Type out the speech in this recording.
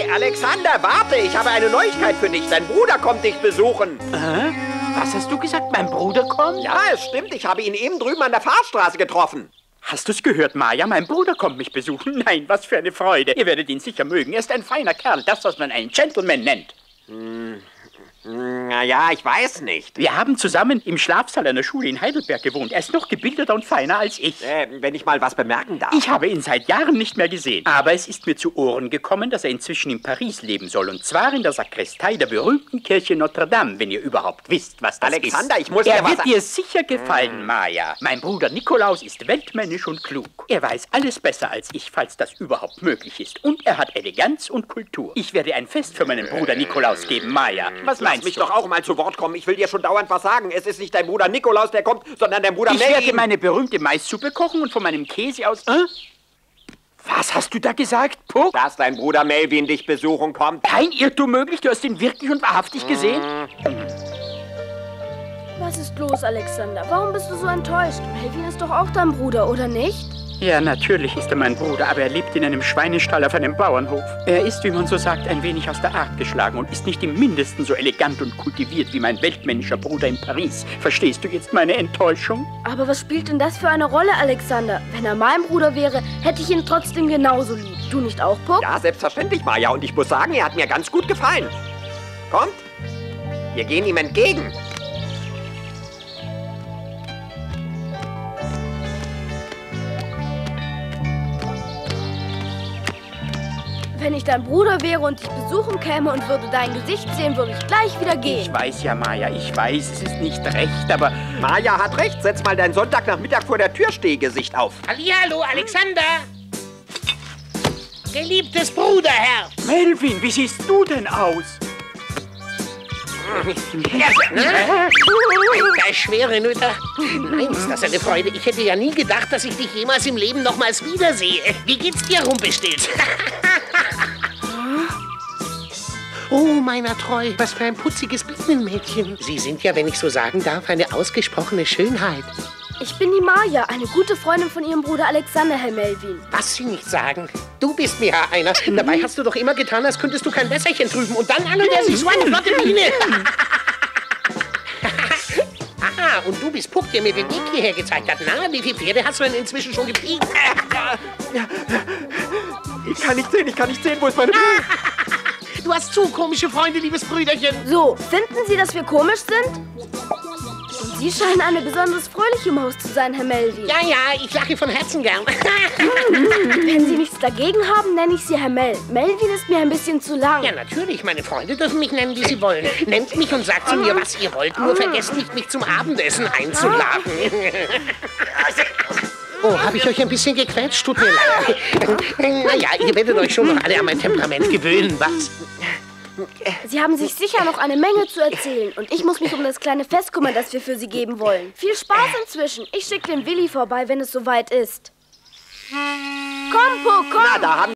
Alexander, warte, ich habe eine Neuigkeit für dich. Dein Bruder kommt dich besuchen. Was hast du gesagt? Mein Bruder kommt? Ja, es stimmt. Ich habe ihn eben drüben an der Fahrstraße getroffen. Hast du's gehört, Maja? Mein Bruder kommt mich besuchen. Nein, was für eine Freude. Ihr werdet ihn sicher mögen. Er ist ein feiner Kerl. Das, was man einen Gentleman nennt. Naja, ich weiß nicht. Wir haben zusammen im Schlafsaal einer Schule in Heidelberg gewohnt. Er ist noch gebildeter und feiner als ich. Wenn ich mal was bemerken darf. Ich habe ihn seit Jahren nicht mehr gesehen. Aber es ist mir zu Ohren gekommen, dass er inzwischen in Paris leben soll. Und zwar in der Sakristei der berühmten Kirche Notre Dame, wenn ihr überhaupt wisst, was das Alexander, ist. ich muss Er dir was... wird dir sicher gefallen, Maja. Mein Bruder Nikolaus ist weltmännisch und klug. Er weiß alles besser als ich, falls das überhaupt möglich ist. Und er hat Eleganz und Kultur. Ich werde ein Fest für meinen Bruder Nikolaus geben, Maja. Was meinst Lass mich du? doch auch mal zu Wort kommen. Ich will dir schon dauernd was sagen. Es ist nicht dein Bruder Nikolaus, der kommt, sondern dein Bruder Ich Melvin. werde meine berühmte Maissuppe kochen und von meinem Käse aus... Was hast du da gesagt, Puck? Dass dein Bruder Melvin dich besuchen kommt. Kein Irrtum möglich? Du hast ihn wirklich und wahrhaftig gesehen? Was ist los, Alexander? Warum bist du so enttäuscht? Melvin ist doch auch dein Bruder, oder nicht? Ja, natürlich ist er mein Bruder, aber er lebt in einem Schweinestall auf einem Bauernhof. Er ist, wie man so sagt, ein wenig aus der Art geschlagen und ist nicht im Mindesten so elegant und kultiviert wie mein weltmännischer Bruder in Paris. Verstehst du jetzt meine Enttäuschung? Aber was spielt denn das für eine Rolle, Alexander? Wenn er mein Bruder wäre, hätte ich ihn trotzdem genauso lieb. Du nicht auch, Puck? Ja, selbstverständlich, Maja. Und ich muss sagen, er hat mir ganz gut gefallen. Kommt, wir gehen ihm entgegen. Wenn ich dein Bruder wäre und dich besuchen käme und würde dein Gesicht sehen, würde ich gleich wieder gehen. Ich weiß ja, Maja, ich weiß, es ist nicht recht, aber... Maja hat recht. Setz mal dein Sonntagnachmittag vor der Tür Stehgesicht auf. Hallihallo, Alexander! Geliebtes Bruderherz! Melvin, wie siehst du denn aus? Schwere Nöte. Nein, ist das eine Freude. Ich hätte ja nie gedacht, dass ich dich jemals im Leben nochmals wiedersehe. Wie geht's dir, Rumpelstilz? Oh, meiner Treu, was für ein putziges Bienenmädchen. Sie sind ja, wenn ich so sagen darf, eine ausgesprochene Schönheit. Ich bin die Maja, eine gute Freundin von ihrem Bruder Alexander, Herr Melvin. Was Sie nicht sagen. Du bist mir ja einer. Dabei hast du doch immer getan, als könntest du kein Wässerchen trüben. Und dann alle, der sich so eine flotte Biene. Aha, und du bist Puck, der mir den Weg hierher gezeigt hat. Na, wie viele Pferde hast du denn inzwischen schon gepiekt? Ich kann nicht sehen, wo ist meine... Du hast zu komische Freunde, liebes Brüderchen. So, finden Sie, dass wir komisch sind? Und Sie scheinen eine besonders fröhliche Maus zu sein, Herr Melvin. Ja, ich lache von Herzen gern. Wenn Sie nichts dagegen haben, nenne ich Sie Herr Mel. Melvin ist mir ein bisschen zu lang. Ja, natürlich. Meine Freunde dürfen mich nennen, wie sie wollen. Nennt mich und sagt zu mir, was ihr wollt. Nur vergesst nicht, mich zum Abendessen einzuladen. Oh, habe ich euch ein bisschen gequetscht? Tut mir leid. Naja, ihr werdet euch schon noch alle an mein Temperament gewöhnen, was? Sie haben sich sicher noch eine Menge zu erzählen. Und ich muss mich um das kleine Fest kümmern, das wir für Sie geben wollen. Viel Spaß inzwischen. Ich schicke den Willi vorbei, wenn es soweit ist. Komm, Puck, komm! Na, da haben